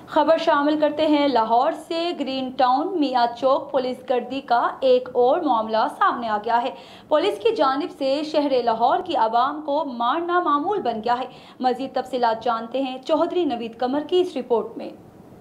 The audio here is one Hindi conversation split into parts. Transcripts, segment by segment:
खबर शामिल करते हैं लाहौर से। ग्रीन टाउन मियाँ चौक पुलिस गर्दी का एक और मामला सामने आ गया है। पुलिस की जानिब से शहर लाहौर की आवाम को मारना मामूल बन गया है। मजीद तफसीलात जानते हैं चौधरी नवीद कमर की इस रिपोर्ट में।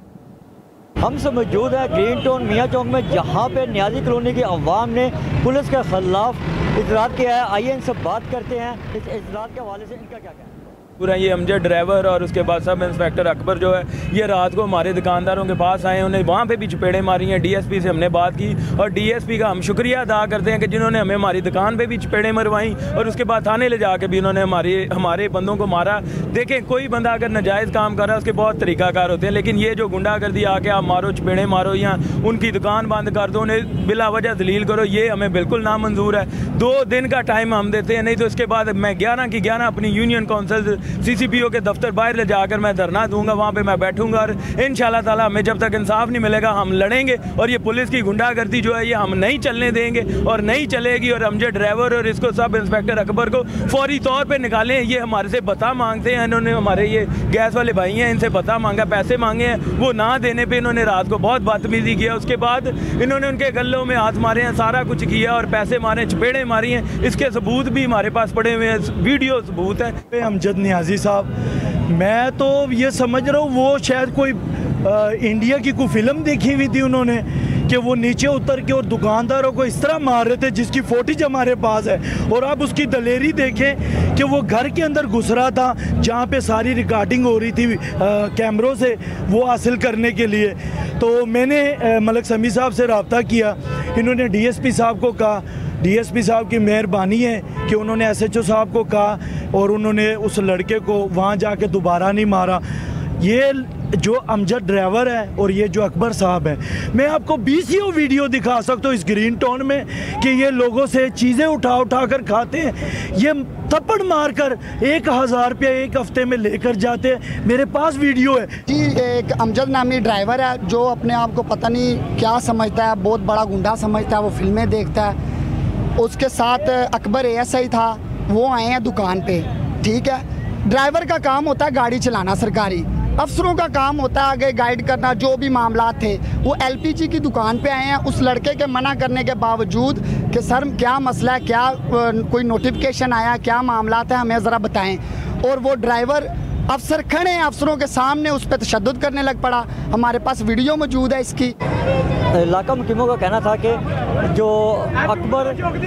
हम सब मौजूद है ग्रीन टाउन मियाँ चौक में, जहाँ पे न्याजी कॉलोनी की अवाम ने पुलिस के खिलाफ इजरार किया है। आइए इनसे बात करते हैं इस इजरार के हवाले से इनका क्या कहना है। पूरा ये अमजद ड्राइवर और उसके बाद सब इंस्पेक्टर अकबर जो है ये रात को हमारे दुकानदारों के पास आए, उन्हें वहाँ पे भी चपेड़े मारी हैं। डीएसपी से हमने बात की और डीएसपी का हम शुक्रिया अदा करते हैं कि जिन्होंने हमें हमारी दुकान पे भी चपेड़े मरवाई और उसके बाद थाने ले जाके भी उन्होंने हमारे बंदों को मारा। देखें, कोई बंदा अगर नाजायज़ काम कर रहा है उसके बहुत तरीक़ाकार होते हैं, लेकिन ये जो गुंडागर्दी आके आप मारो, चपेड़े मारो या उनकी दुकान बंद कर दो, उन्हें बिला वजह दलील करो, ये हमें बिल्कुल नामंजूर है। 2 दिन का टाइम हम देते हैं, नहीं तो इसके बाद मैं 11 की 11 अपनी यूनियन काउंसिल CCPO के दफ्तर बाहर ले जाकर मैं धरना दूंगा, वहाँ पे मैं बैठूंगा और इंशाल्लाह ताला हमें जब तक इंसाफ नहीं मिलेगा हम लड़ेंगे। और ये पुलिस की गुंडागर्दी जो है ये हम नहीं चलने देंगे और नहीं चलेगी। और अमजद ड्राइवर और इसको सब इंस्पेक्टर अकबर को फौरी तौर पे निकालें। ये हमारे से बता मांगते हैं, इन्होंने हमारे ये गैस वाले भाई हैं, इनसे बता मांगा, पैसे मांगे हैं, वो ना देने पर इन्होंने रात को बहुत बदतमीजी किया। उसके बाद इन्होंने उनके गलों में हाथ मारे हैं, सारा कुछ किया और पैसे मारे, चपेड़े मारी हैं। इसके सबूत भी हमारे पास पड़े हुए हैं, वीडियो सबूत है। अमजद नियाजी साहब, मैं तो ये समझ रहा हूँ वो शायद कोई इंडिया की कोई फिल्म देखी हुई थी उन्होंने, कि वो नीचे उतर के और दुकानदारों को इस तरह मार रहे थे जिसकी फुटेज हमारे पास है। और आप उसकी दलेरी देखें कि वो घर के अंदर घुस रहा था जहाँ पे सारी रिकॉर्डिंग हो रही थी कैमरों से, वो हासिल करने के लिए। तो मैंने मलक समी साहब से रब्ता किया, इन्होंने DSP साहब को कहा, DSP साहब की मेहरबानी है कि उन्होंने SHO साहब को कहा और उन्होंने उस लड़के को वहाँ जाके दोबारा नहीं मारा। ये जो अमजद ड्राइवर है और ये जो अकबर साहब है, मैं आपको 20 वीडियो दिखा सकता हूँ इस ग्रीन टाउन में कि ये लोगों से चीज़ें उठा कर खाते हैं। ये थप्पड़ मारकर 1000 रुपया एक हफ्ते में लेकर जाते हैं। मेरे पास वीडियो है जी। एक अमजद नामी ड्राइवर है जो अपने आप को पता नहीं क्या समझता है, बहुत बड़ा गुंडा समझता है, वो फिल्में देखता है। उसके साथ अकबर ASI था, वो आए हैं दुकान पे, ठीक है। ड्राइवर का काम होता है गाड़ी चलाना सरकारी, अफसरों का काम होता है आगे गाइड करना। जो भी मामला थे वो LPG की दुकान पे आए हैं, उस लड़के के मना करने के बावजूद कि सर क्या मसला है, क्या कोई नोटिफिकेशन आया, क्या मामला है, हमें ज़रा बताएं। और वो ड्राइवर अफसर खड़े हैं, अफसरों के सामने उस पर तशद्दुद करने लग पड़ा। हमारे पास वीडियो मौजूद है इसकी। इलाका मुकीमों का कहना था कि जो अकबर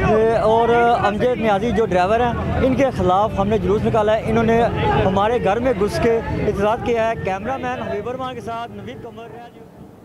और अमजद नियाजी जो ड्राइवर हैं, इनके ख़िलाफ़ हमने जुलूस निकाला है। इन्होंने हमारे घर में घुस के इतराज़ किया है। कैमरामैन हबीब रहमान के साथ नवीद कमर।